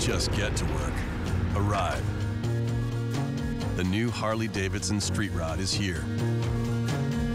just get to work. Arrive. The new Harley-Davidson Street Rod is here.